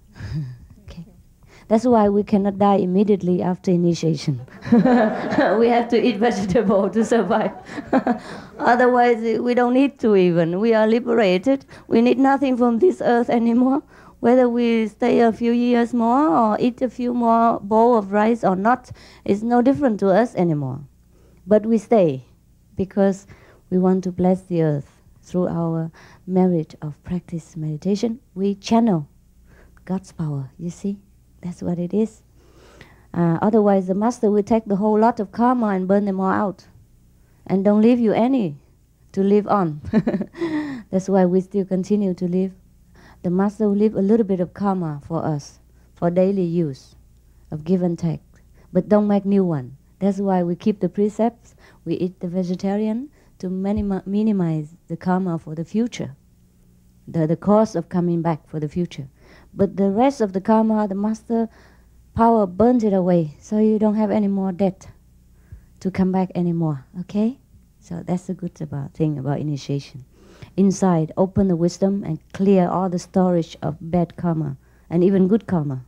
Okay. That's why we cannot die immediately after initiation. We have to eat vegetable to survive. Otherwise, we don't need to even. We are liberated. We need nothing from this earth anymore. Whether we stay a few years more or eat a few more bowl of rice or not, it's no different to us anymore. But we stay because we want to bless the earth. Through our merit of practice meditation, we channel God's power, you see? That's what it is. Uh, otherwise, the master will take the whole lot of karma and burn them all out. And don't leave you any to live on. That's why we still continue to live. The master will leave a little bit of karma for us, for daily use, of give and take. But don't make new one. That's why we keep the precepts. We eat the vegetarian to minima minimize the karma for the future, the, the cost of coming back for the future. But the rest of the karma, the master power burns it away, so you don't have any more debt to come back anymore, okay? So that's the good about thing about initiation. Inside, open the wisdom and clear all the storage of bad karma and even good karma,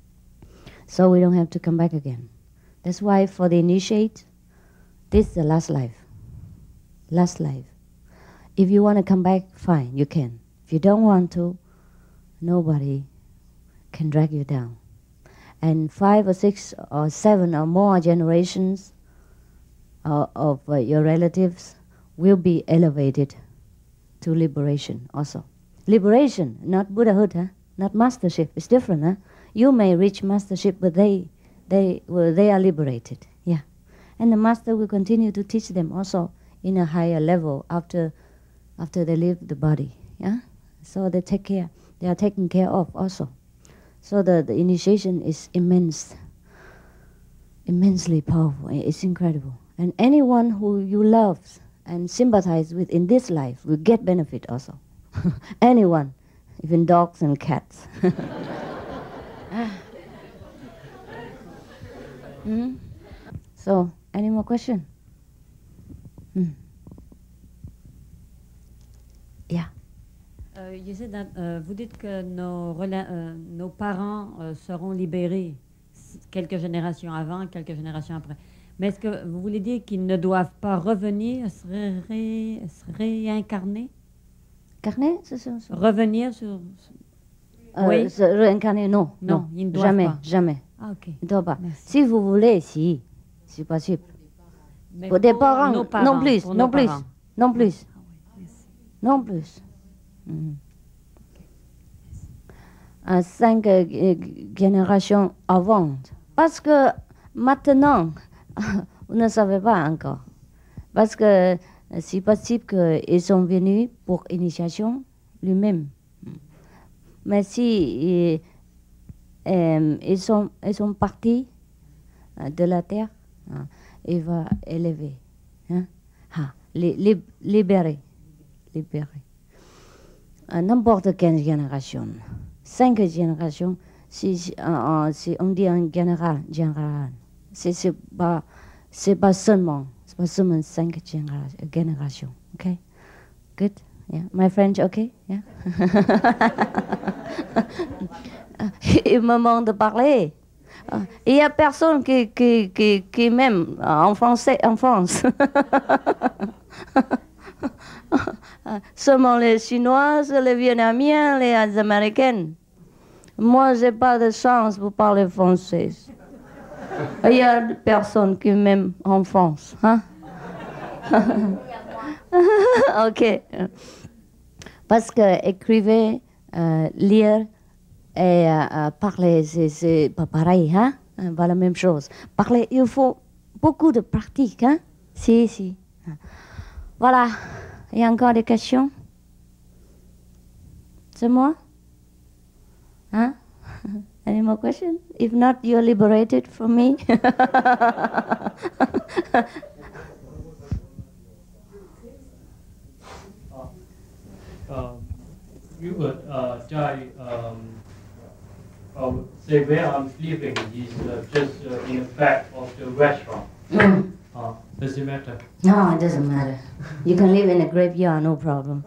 so we don't have to come back again. That's why for the initiate, this is the last life. Last life. If you want to come back, fine, you can. If you don't want to, nobody can drag you down. And five or six or seven or more generations uh, of uh, your relatives will be elevated to liberation also. Liberation, not Buddhahood, huh? Not mastership. It's different. Huh? You may reach mastership, but they, they, well, they are liberated. Yeah. And the master will continue to teach them also in a higher level after, after they leave the body. Yeah. So they take care. They are taken care of also. So the, the initiation is immense, immensely powerful. It's incredible. And anyone who you love and sympathize with in this life will get benefit also. Anyone, even dogs and cats. mm? So, any more question? Mm. Yeah. Euh, you said that, euh, vous dites que nos, euh, nos parents euh, seront libérés quelques générations avant, quelques générations après. Mais est-ce que vous voulez dire qu'ils ne doivent pas revenir, se, ré, se réincarner? Carner, c'est ça, ça. Revenir sur... Euh, oui. Se réincarner, non. Non, non ils ne doivent jamais, pas. Jamais. Ah, ok. Ils ne doivent pas. Merci. Si vous voulez, si. C'est possible. Mais pour des pour parents, nos parents, non plus, pour non nos plus, parents. non plus. Ah, oui, merci. non plus. Mm. Uh, cinq uh, générations avant. Parce que maintenant, vous ne savez pas encore. Parce que c'est possible qu'ils sont venus pour initiation lui-même. Mais si euh, euh, ils, sont, ils sont partis euh, de la terre, hein, il va élever, hein, ah, li, li, libérer, libérer. Euh, n'importe quelle génération, cinq générations, si, euh, si on dit en général, général, c'est, c'est pas, c'est pas seulement, c'est pas seulement cinq généra générations, ok? Good? Yeah. My French, okay? Yeah. Il me manque de parler. Il n'y a personne qui, qui, qui, qui m'aime en français, en France. Seulement les Chinoises, les Vietnamiens, les Américaines. Moi, je n'ai pas de chance pour parler français. Il y a personne qui m'aime en France. Hein? Ok. Parce que écrire, euh, lire et euh, parler, c'est pas pareil, hein? Pas la même chose. Parler, il faut beaucoup de pratique, hein? Si, si. Voilà. Il y a encore des questions? C'est moi? Hein? Any more questions? If not, you're liberated from me. Um, you would, uh, Jai, um, uh, say where I'm living is uh, just uh, in the back of the restaurant. Mm. Uh, does it matter? No, it doesn't matter. You can live in a graveyard, no problem.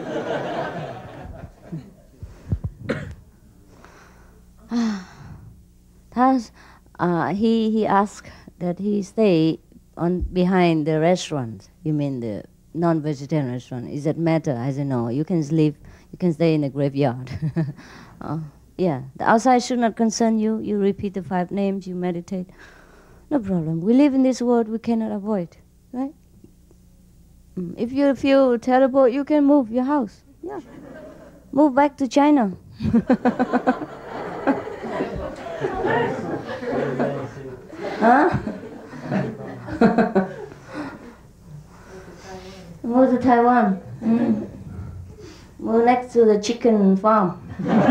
That's, uh, he, he asked that he stay on behind the restaurant. You mean the non-vegetarian restaurant? Is that matter? I said, no, you can live, you can stay in the graveyard. uh, yeah, the outside should not concern you. You repeat the five names, you meditate. No problem. We live in this world we cannot avoid, right? Mm. If you feel terrible, you can move your house. Yeah, move back to China. Huh? Move to Taiwan. Mm. Move next to the chicken farm.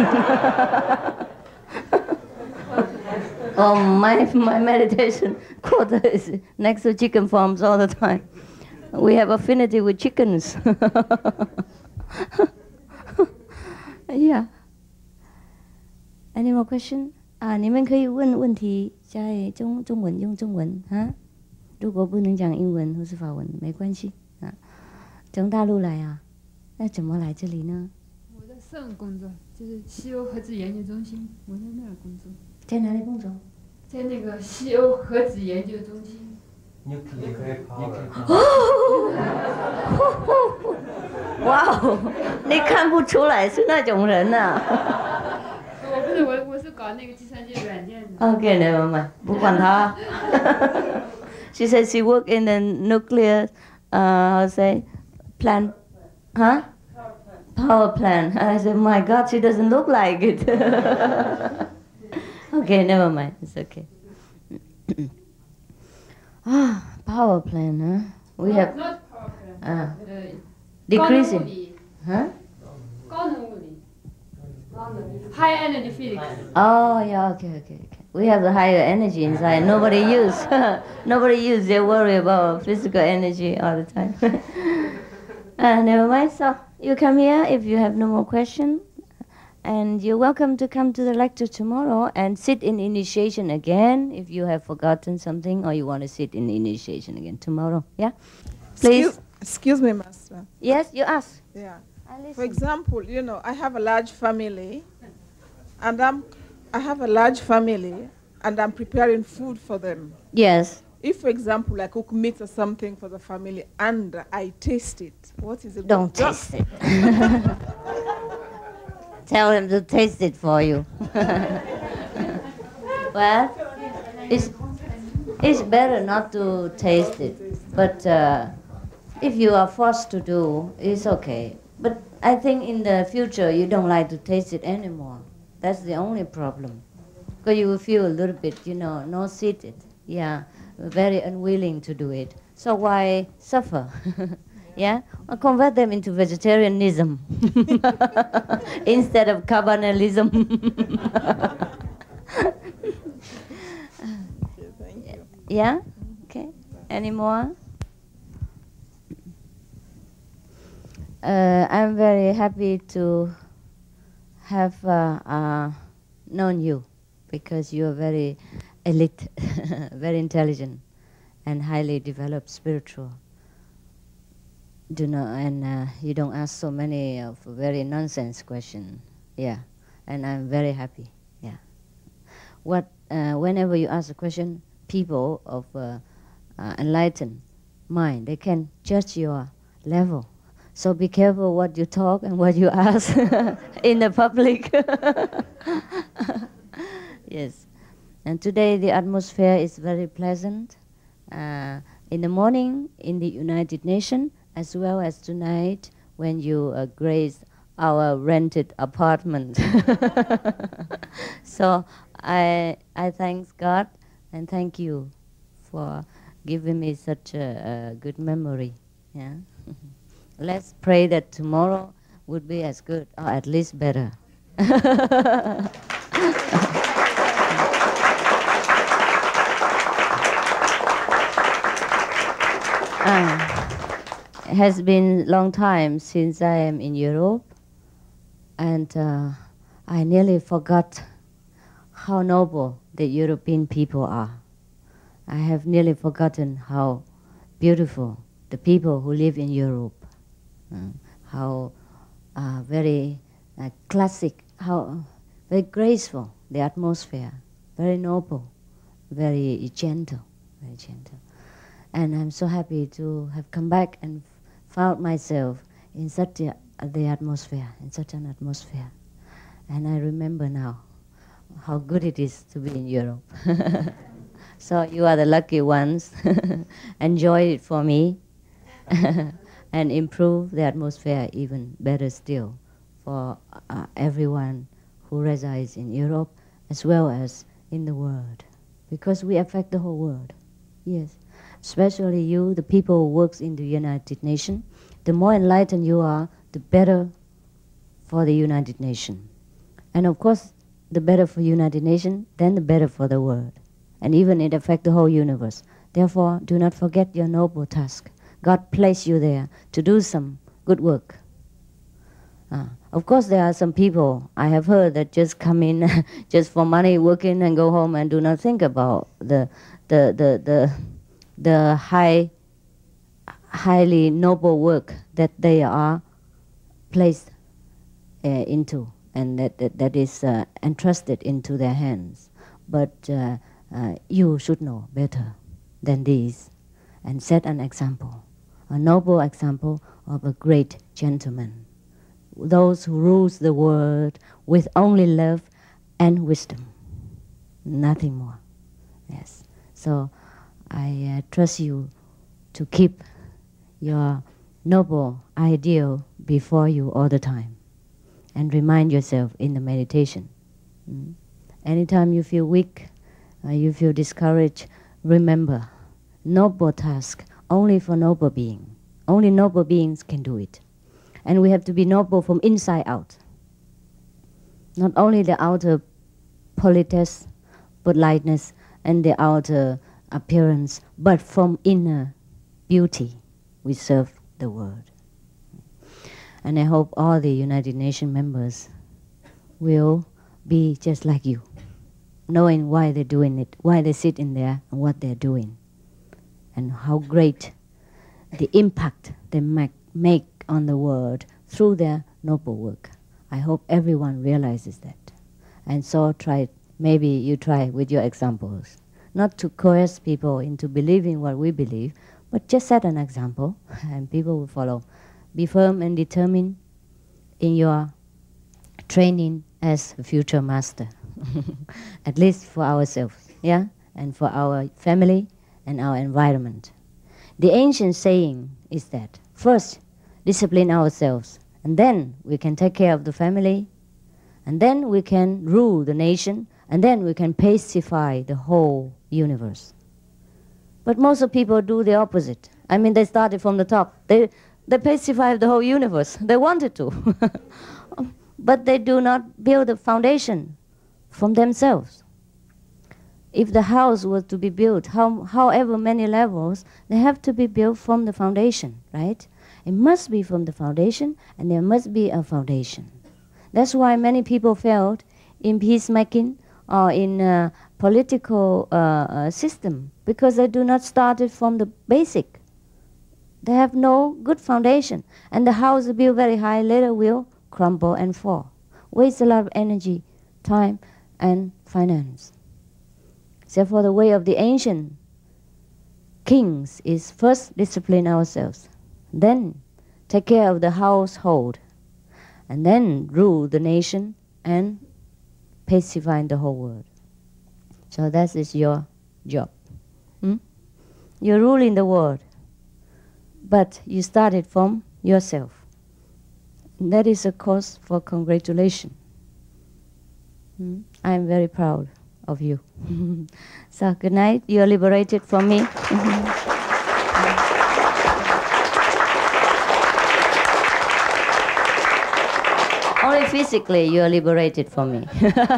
Oh, my, my meditation quarter is next to chicken farms all the time. We have affinity with chickens. Yeah. Any more question? 啊，你们可以问问题，在中中文用中文啊。如果不能讲英文或是法文，没关系啊。从大陆来啊，那怎么来这里呢？ 我在圣工作，就是西欧核子研究中心，我在那儿工作。 在哪里工作？ 在那个西欧核子研究中心。 哇哦，你看不出来是那种人啊。 我不是我，我是搞那个计算机软件的。 Okay, never mind. 不管他。She said she worked in the nuclear, uh, how say, plant, huh? Power plant. I said, my God, she doesn't look like it. Okay, never mind. It's okay. Ah, power plant, huh? We no, have. Not power plant. Uh, uh, decreasing. Huh? High energy physics. Oh, yeah, okay, okay, okay. We have the higher energy inside. Nobody use. Nobody use. They worry about physical energy all the time. uh, never mind. So you come here if you have no more questions. And you're welcome to come to the lecture tomorrow and sit in initiation again if you have forgotten something or you want to sit in initiation again tomorrow. Yeah? Please. Excuse, excuse me, Master. Yes, you ask. Yeah. For example, you know, I have a large family, and I'm, I have a large family, and I'm preparing food for them. Yes. If, for example, I cook meat or something for the family, and I taste it, what is it? Don't taste it. Tell him to taste it for you. Well, it's, it's better not to taste it, but uh, if you are forced to do, it's okay. But I think in the future you don't like to taste it anymore. That's the only problem. Because you will feel a little bit, you know, no-seated. Yeah, very unwilling to do it. So why suffer? Yeah? Or convert them into vegetarianism instead of carbonalism. Yeah? Okay. Any more? Uh, I'm very happy to have uh, uh, known you because you are very elite, very intelligent, and highly developed spiritual. Do not, and uh, you don't ask so many of very nonsense questions. Yeah, and I'm very happy. Yeah. What? Uh, whenever you ask a question, people of uh, uh, enlightened mind, they can judge your level. So be careful what you talk and what you ask in the public. Yes. And today the atmosphere is very pleasant. Uh, in the morning in the United Nations, as well as tonight when you uh, grace our rented apartment. So I, I thank God and thank you for giving me such a, a good memory. Yeah. Let's pray that tomorrow would be as good, or at least better. uh, it has been a long time since I am in Europe, and uh, I nearly forgot how noble the European people are. I have nearly forgotten how beautiful the people who live in Europe. Uh, how uh, very uh, classic, how very graceful the atmosphere, very noble, very gentle, very gentle. And I'm so happy to have come back and found myself in such a, uh, the atmosphere, in such an atmosphere. And I remember now how good it is to be in Europe. So you are the lucky ones. Enjoy it for me. And improve the atmosphere even better still for uh, everyone who resides in Europe as well as in the world, because we affect the whole world. Yes, especially you, the people who works in the United Nations. The more enlightened you are, the better for the United Nations. And of course, the better for United Nations, then the better for the world. And even it affects the whole universe. Therefore, do not forget your noble task. God placed you there to do some good work. Uh, of course, there are some people I have heard that just come in just for money, work in and go home and do not think about the the the the, the high, highly noble work that they are placed uh, into and that that, that is uh, entrusted into their hands. But uh, uh, you should know better than this and set an example. A noble example of a great gentleman. Those who rules the world with only love and wisdom. Nothing more. Yes. So I uh, trust you to keep your noble ideal before you all the time. And remind yourself in the meditation. Mm. Anytime you feel weak, uh, you feel discouraged, remember, noble task only for noble beings. Only noble beings can do it. And we have to be noble from inside out. Not only the outer politesse, politeness, and the outer appearance, but from inner beauty we serve the world. And I hope all the United Nations members will be just like you, knowing why they're doing it, why they sit in there and what they're doing, and how great the impact they make, make on the world through their noble work. I hope everyone realizes that. And so try, maybe you try with your examples, not to coerce people into believing what we believe, but just set an example and people will follow. Be firm and determined in your training as a future master, at least for ourselves, yeah, and for our family and our environment. The ancient saying is that first discipline ourselves And then we can take care of the family. And then we can rule the nation. And then we can pacify the whole universe. But most of people do the opposite. I mean, they started from the top. They, they pacify the whole universe. They wanted to. But they do not build a foundation from themselves. If the house was to be built, how, however many levels, they have to be built from the foundation, right? It must be from the foundation, and there must be a foundation. That's why many people failed in peacemaking or in a political uh, uh, system, because they do not start it from the basic. They have no good foundation. And the house is built very high, later will crumble and fall. Waste a lot of energy, time, and finance. Therefore, the way of the ancient kings is first discipline ourselves, then take care of the household, and then rule the nation and pacify the whole world. So that is your job. Hmm? You're ruling the world, but you started from yourself. That is a cause for congratulation. Hmm? I'm very proud of you. So good night. You're liberated from me. Only physically you are liberated from me.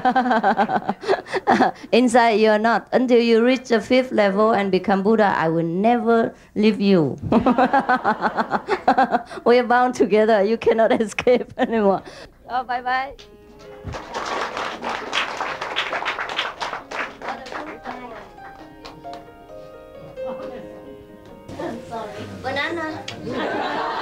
Inside you are not. Until you reach the fifth level and become Buddha, I will never leave you. We are bound together. You cannot escape anymore. Oh, bye-bye. Sorry. Banana.